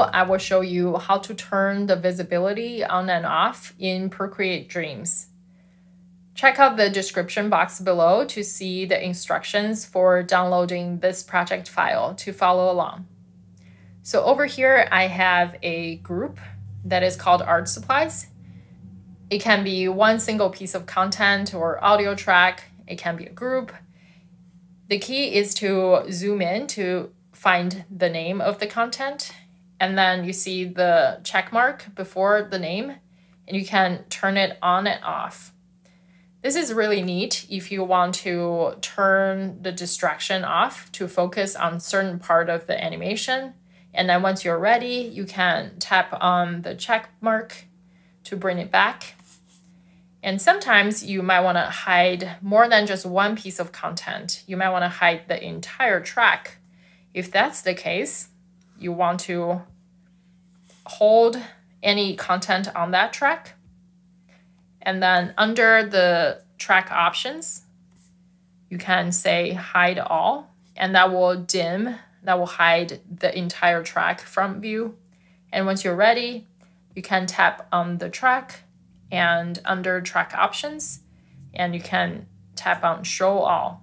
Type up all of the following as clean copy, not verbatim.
I will show you how to turn the visibility on and off in Procreate Dreams. Check out the description box below to see the instructions for downloading this project file to follow along. So over here, I have a group that is called Art Supplies. It can be one single piece of content or audio track. It can be a group. The key is to zoom in to find the name of the content. And then you see the check mark before the name, and you can turn it on and off. This is really neat if you want to turn the distraction off to focus on certain part of the animation. And then once you're ready, you can tap on the check mark to bring it back. And sometimes you might want to hide more than just one piece of content. You might want to hide the entire track. If that's the case, you want to hold any content on that track. And then under the track options, you can say hide all, and that will hide the entire track from view. And once you're ready, you can tap on the track and under track options, and you can tap on show all.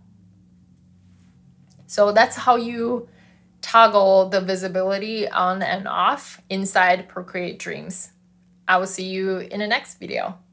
So that's how you toggle the visibility on and off inside Procreate Dreams. I will see you in the next video.